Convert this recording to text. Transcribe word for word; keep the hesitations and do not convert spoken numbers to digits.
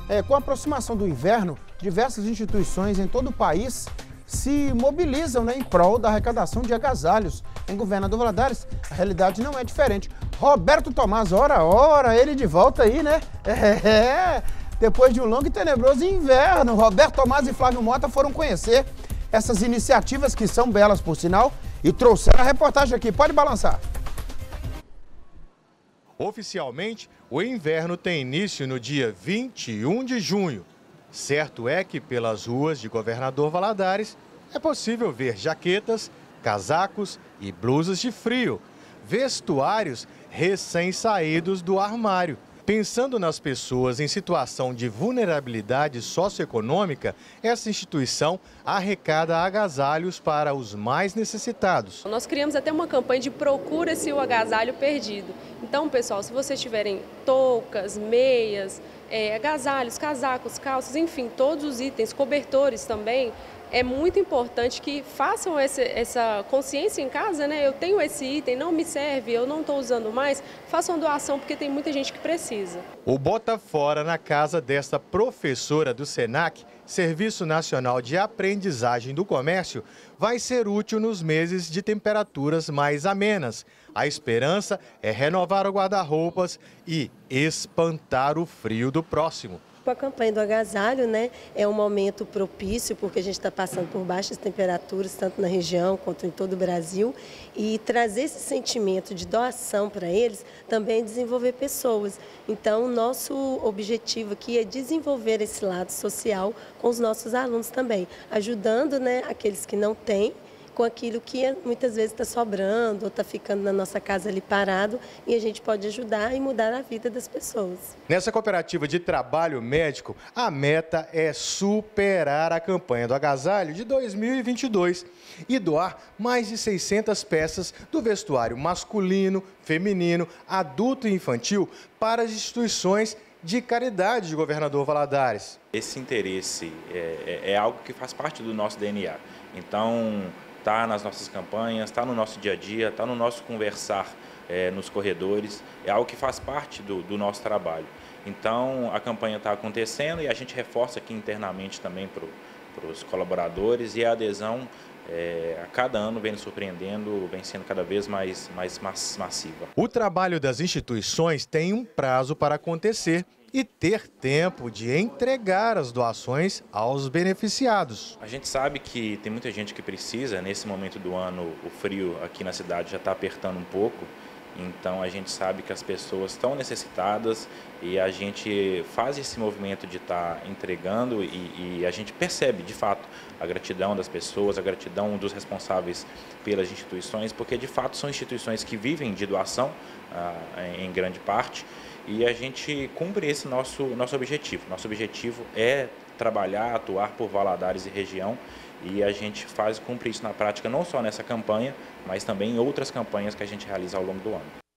É, com a aproximação do inverno, diversas instituições em todo o país se mobilizam, né, em prol da arrecadação de agasalhos. Em Governador Valadares, a realidade não é diferente. Roberto Tomás, ora, ora, ele de volta aí, né? É, depois de um longo e tenebroso inverno, Roberto Tomás e Flávio Mota foram conhecer essas iniciativas, que são belas por sinal, e trouxeram a reportagem aqui. Pode balançar. Oficialmente, o inverno tem início no dia vinte e um de junho. Certo é que pelas ruas de Governador Valadares é possível ver jaquetas, casacos e blusas de frio, vestuários recém-saídos do armário. Pensando nas pessoas em situação de vulnerabilidade socioeconômica, essa instituição arrecada agasalhos para os mais necessitados. Nós criamos até uma campanha de procura-se o agasalho perdido. Então, pessoal, se vocês tiverem toucas, meias, é, agasalhos, casacos, calças, enfim, todos os itens, cobertores também, é muito importante que façam esse, essa consciência em casa, né? Eu tenho esse item, não me serve, eu não estou usando mais, façam doação, porque tem muita gente que precisa. O Bota Fora na casa desta professora do SENAC, Serviço Nacional de Aprendizagem do Comércio, vai ser útil nos meses de temperaturas mais amenas. A esperança é renovar o guarda-roupas e espantar o frio do próximo. Com a campanha do agasalho, né, é um momento propício, porque a gente está passando por baixas temperaturas, tanto na região quanto em todo o Brasil, e trazer esse sentimento de doação para eles também é desenvolver pessoas. Então, o nosso objetivo aqui é desenvolver esse lado social com os nossos alunos também, ajudando, né, aqueles que não têm, com aquilo que muitas vezes está sobrando ou está ficando na nossa casa ali parado, e a gente pode ajudar e mudar a vida das pessoas. Nessa cooperativa de trabalho médico, a meta é superar a campanha do agasalho de dois mil e vinte e dois e doar mais de seiscentas peças do vestuário masculino, feminino, adulto e infantil para as instituições de caridade de Governador Valadares. Esse interesse é, é, é algo que faz parte do nosso D N A. Então, está nas nossas campanhas, está no nosso dia a dia, está no nosso conversar é, nos corredores, é algo que faz parte do, do nosso trabalho. Então, a campanha está acontecendo e a gente reforça aqui internamente também para os colaboradores, e a adesão é, a cada ano vem nos surpreendendo, vem sendo cada vez mais, mais massiva. O trabalho das instituições tem um prazo para acontecer e ter tempo de entregar as doações aos beneficiados. A gente sabe que tem muita gente que precisa. Nesse momento do ano, o frio aqui na cidade já está apertando um pouco, então a gente sabe que as pessoas estão necessitadas e a gente faz esse movimento de estar entregando, e, e a gente percebe de fato a gratidão das pessoas, a gratidão dos responsáveis pelas instituições, porque de fato são instituições que vivem de doação ah, em grande parte. E a gente cumpre esse nosso, nosso objetivo. Nosso objetivo é trabalhar, atuar por Valadares e região, e a gente faz cumprir isso na prática, não só nessa campanha, mas também em outras campanhas que a gente realiza ao longo do ano.